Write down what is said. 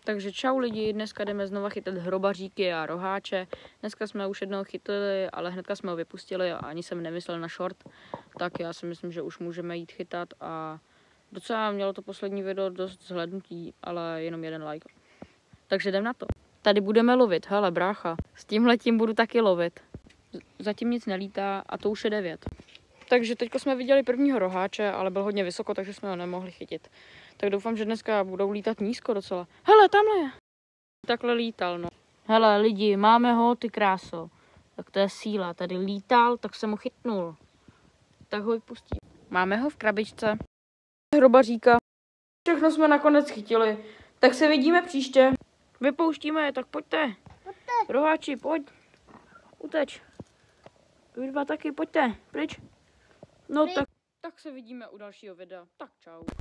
Takže čau lidi, dneska jdeme znova chytat hrobaříky a roháče. Dneska jsme už jednoho chytili, ale hnedka jsme ho vypustili a ani jsem nemyslel na short. Tak já si myslím, že už můžeme jít chytat a docela mělo to poslední video dost zhlédnutí, ale jenom 1 like. Takže jdem na to. Tady budeme lovit, hele brácha, s tímhletím budu taky lovit. Zatím nic nelítá a to už je 9. Takže teďko jsme viděli prvního roháče, ale byl hodně vysoko, takže jsme ho nemohli chytit. Tak doufám, že dneska budou lítat nízko docela. Hele, tamhle je. Takhle lítal, no. Hele, lidi, máme ho, ty kráso. Tak to je síla. Tady lítal, tak jsem ho chytnul. Tak ho vypustím. Máme ho v krabičce. Hrobaříka. Všechno jsme nakonec chytili. Tak se vidíme příště. Vypouštíme je, tak pojďte. Roháči, pojď. Uteč. Vy dva taky, pojďte. Pryč. No tak se vidíme u dalšího videa. Tak čau.